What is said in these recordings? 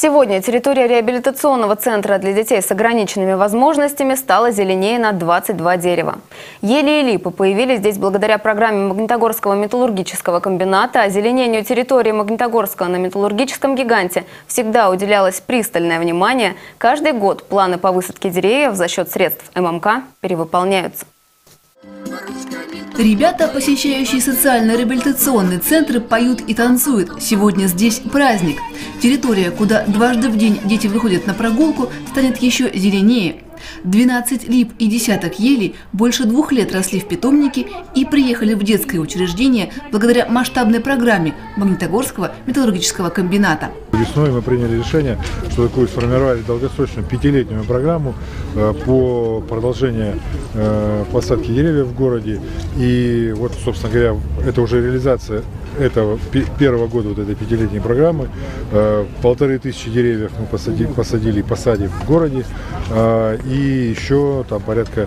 Сегодня территория реабилитационного центра для детей с ограниченными возможностями стала зеленее на 22 дерева. Ели и липы появились здесь благодаря программе Магнитогорского металлургического комбината. Озеленению территории Магнитогорска на металлургическом гиганте всегда уделялось пристальное внимание. Каждый год планы по высадке деревьев за счет средств ММК перевыполняются. Ребята, посещающие социально-реабилитационные центры, поют и танцуют. Сегодня здесь праздник. Территория, куда дважды в день дети выходят на прогулку, станет еще зеленее. 12 лип и десяток елей больше 2 лет росли в питомнике и приехали в детское учреждение благодаря масштабной программе Магнитогорского металлургического комбината. Весной мы приняли решение, что такую сформировали долгосрочную 5-летнюю программу по продолжению посадки деревьев в городе. И вот, собственно говоря, это уже реализация этого первого года вот этой 5-летней программы. 1500 деревьев мы посадили и посадим в городе. И еще там порядка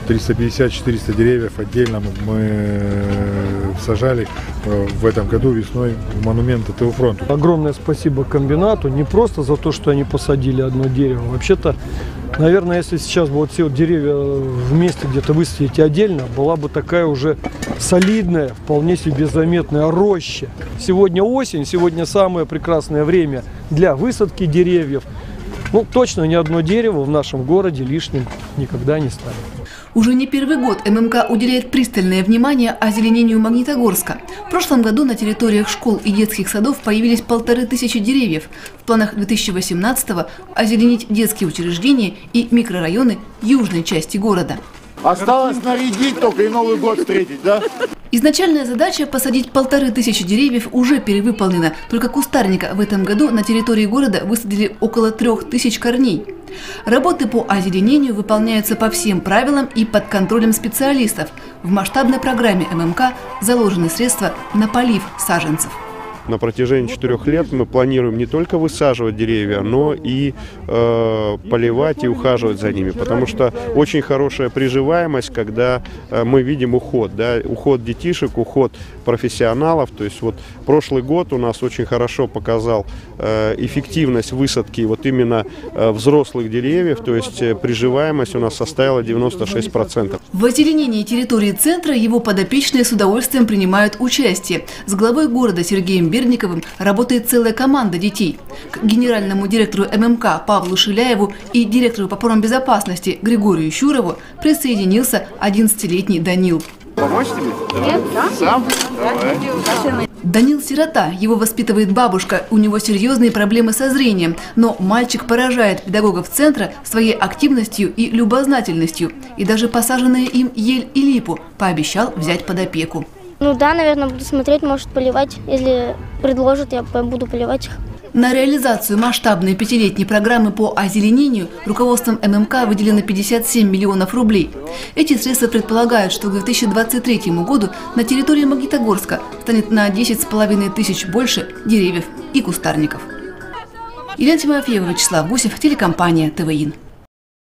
350-400 деревьев отдельно мы сажали в этом году весной в монументы ТУ фронту. Огромное спасибо комбинату не просто за то, что они посадили одно дерево. Вообще-то, наверное, если сейчас бы вот все деревья вместе где-то высадить отдельно, была бы такая уже солидная, вполне себе заметная роща. Сегодня осень, сегодня самое прекрасное время для высадки деревьев. Ну, точно ни одно дерево в нашем городе лишним никогда не станет. Уже не первый год ММК уделяет пристальное внимание озеленению Магнитогорска. В прошлом году на территориях школ и детских садов появились 1500 деревьев. В планах 2018-го озеленить детские учреждения и микрорайоны южной части города. Осталось нарядить только и Новый год встретить, да? Изначальная задача посадить 1500 деревьев уже перевыполнена. Только кустарника в этом году на территории города высадили около 3000 корней. Работы по озеленению выполняются по всем правилам и под контролем специалистов. В масштабной программе ММК заложены средства на полив саженцев. На протяжении 4 лет мы планируем не только высаживать деревья, но и поливать и ухаживать за ними. Потому что очень хорошая приживаемость, когда мы видим уход. Да, уход детишек, уход профессионалов. То есть вот прошлый год у нас очень хорошо показал эффективность высадки вот именно взрослых деревьев. То есть приживаемость у нас составила 96%. В озеленении территории центра его подопечные с удовольствием принимают участие. С главой города Сергеем Бердниковым работает целая команда детей. К генеральному директору ММК Павлу Шиляеву и директору по промбезопасности Григорию Щурову присоединился 11-летний Данил. Помочь тебе? Нет, да? Сам? Давай. Данил сирота, его воспитывает бабушка, у него серьезные проблемы со зрением, но мальчик поражает педагогов центра своей активностью и любознательностью. И даже посаженные им ель и липу пообещал взять под опеку. Ну да, наверное, буду смотреть, может поливать. Если предложат, я буду поливать их. На реализацию масштабной 5-летней программы по озеленению руководством ММК выделено 57 миллионов рублей. Эти средства предполагают, что к 2023 году на территории Магнитогорска станет на 10,5 тысяч больше деревьев и кустарников. Елена Тимофеева, Вячеслав Гусев, телекомпания ТВИН.